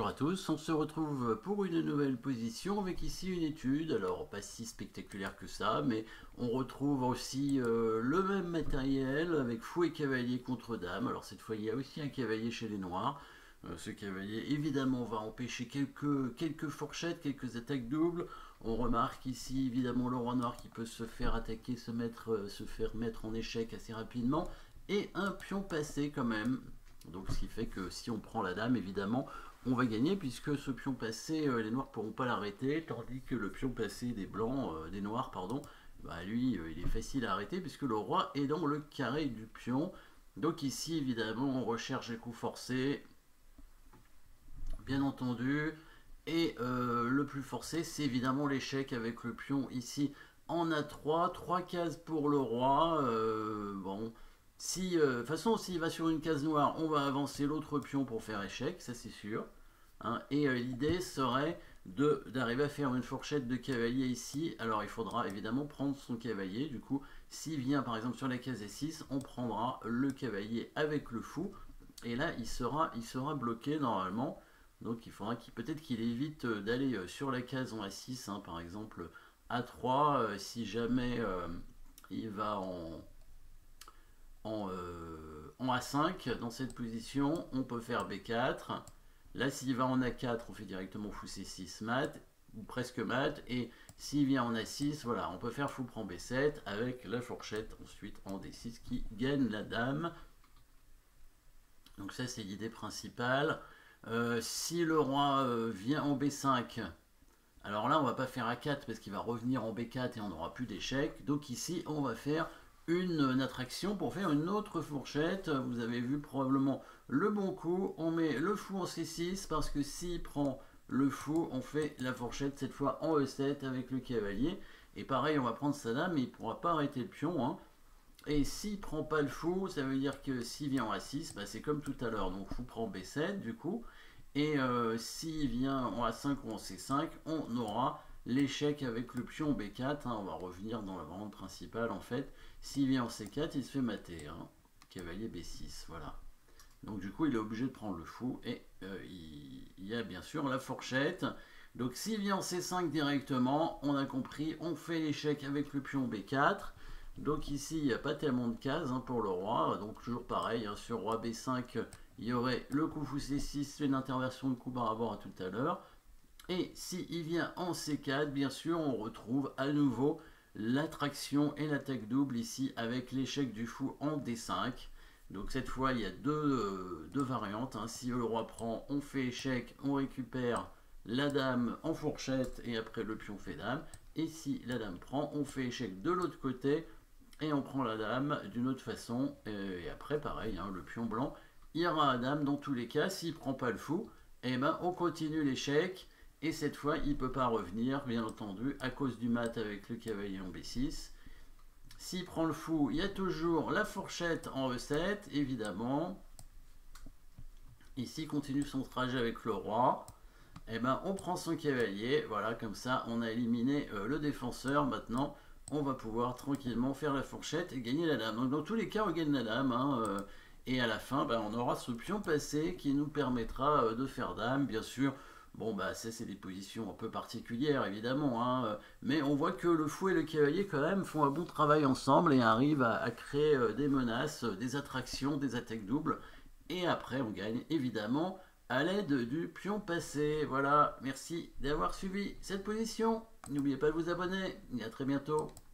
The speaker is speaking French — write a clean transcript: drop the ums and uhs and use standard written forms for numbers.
Bonjour à tous, on se retrouve pour une nouvelle position avec ici une étude, alors pas si spectaculaire que ça, mais on retrouve aussi le même matériel avec fou et cavalier contre dame. Alors cette fois il y a aussi un cavalier chez les noirs. Ce cavalier évidemment va empêcher quelques fourchettes, quelques attaques doubles. On remarque ici évidemment le roi noir qui peut se faire attaquer, se faire mettre en échec assez rapidement, et un pion passé quand même. Donc ce qui fait que si on prend la dame, évidemment, on va gagner puisque ce pion passé, les noirs ne pourront pas l'arrêter, tandis que le pion passé des blancs, des noirs, pardon, bah lui, il est facile à arrêter puisque le roi est dans le carré du pion. Donc ici, évidemment, on recherche les coups forcés, bien entendu. Et le plus forcé, c'est évidemment l'échec avec le pion ici en A3, 3 cases pour le roi. Bon, si, de toute façon, s'il va sur une case noire, on va avancer l'autre pion pour faire échec, ça c'est sûr. Hein. Et l'idée serait d'arriver à faire une fourchette de cavalier ici. Alors il faudra évidemment prendre son cavalier. Du coup, s'il vient par exemple sur la case E6, on prendra le cavalier avec le fou. Et là, il sera bloqué normalement. Donc il faudra peut-être qu'il évite d'aller sur la case en A6, hein, par exemple A3, si jamais il va en A5 dans cette position, on peut faire B4. Là, s'il va en A4, on fait directement fou C6 mat, ou presque mat, et s'il vient en A6, voilà, on peut faire fou prend B7 avec la fourchette ensuite en D6 qui gagne la dame. Donc ça, c'est l'idée principale. Si le roi vient en B5, alors là on va pas faire A4 parce qu'il va revenir en B4 et on n'aura plus d'échec. Donc ici on va faire une attraction pour faire une autre fourchette. Vous avez vu probablement le bon coup. On met le fou en C6 parce que s'il prend le fou, on fait la fourchette cette fois en E7 avec le cavalier. Et pareil, on va prendre sa dame mais il ne pourra pas arrêter le pion. Hein. Et s'il prend pas le fou, ça veut dire que s'il vient en A6, bah c'est comme tout à l'heure. Donc fou prend B7 du coup. Et s'il vient en A5 ou en C5, on aura l'échec avec le pion B4. Hein, on va revenir dans la variante principale en fait. S'il vient en C4, il se fait mater. Hein, cavalier B6, voilà. Donc du coup, il est obligé de prendre le fou. Et il y a bien sûr la fourchette. Donc s'il vient en C5 directement, on a compris, on fait l'échec avec le pion B4. Donc ici, il n'y a pas tellement de cases hein, pour le roi. Donc toujours pareil, hein, sur roi B5, il y aurait le coup fou C6, une interversion de coup par rapport à tout à l'heure. Et s'il vient en C4, bien sûr, on retrouve à nouveau l'attraction et l'attaque double ici avec l'échec du fou en D5. Donc cette fois, il y a deux variantes. Hein. Si le roi prend, on fait échec, on récupère la dame en fourchette et après le pion fait dame. Et si la dame prend, on fait échec de l'autre côté et on prend la dame d'une autre façon. Et après, pareil, hein, le pion blanc ira à dame dans tous les cas. S'il ne prend pas le fou, eh ben, on continue l'échec. Et cette fois, il ne peut pas revenir, bien entendu, à cause du mat avec le cavalier en B6. S'il prend le fou, il y a toujours la fourchette en E7, évidemment. Ici, il continue son trajet avec le roi. Eh ben, on prend son cavalier. Voilà, comme ça, on a éliminé le défenseur. Maintenant, on va pouvoir tranquillement faire la fourchette et gagner la dame. Donc, dans tous les cas, on gagne la dame. Hein, et à la fin, ben, on aura ce pion passé qui nous permettra de faire dame, bien sûr. Bon, bah, ça, c'est des positions un peu particulières, évidemment. Hein, mais on voit que le fou et le cavalier, quand même, font un bon travail ensemble et arrivent à créer des menaces, des attractions, des attaques doubles. Et après, on gagne, évidemment, à l'aide du pion passé. Voilà, merci d'avoir suivi cette position. N'oubliez pas de vous abonner et à très bientôt.